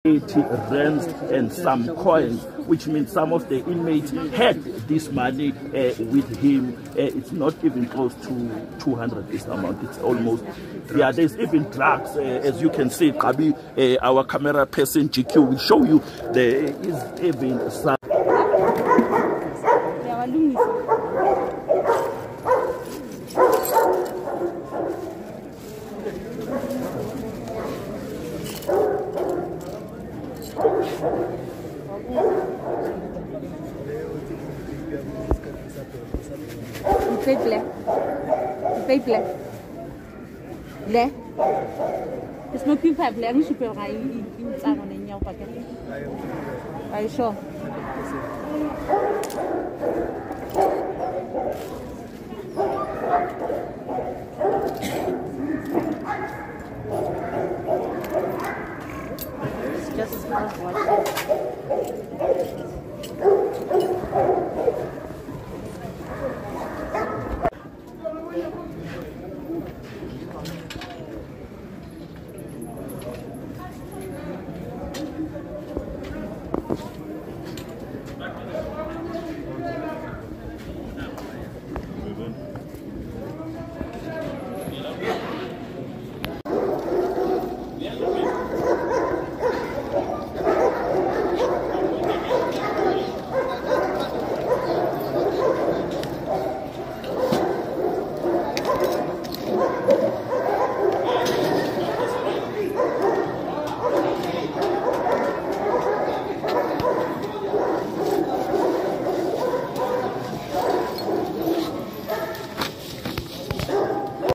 80 rands and some coins, which means some of the inmates had this money with him. It's not even close to 200 this amount. It's almost, yeah, there's even drugs, as you can see. Jhb, our camera person GQ will show you there is even some. It's not people have learned to be right in your pocket. Are you sure? It's just watching.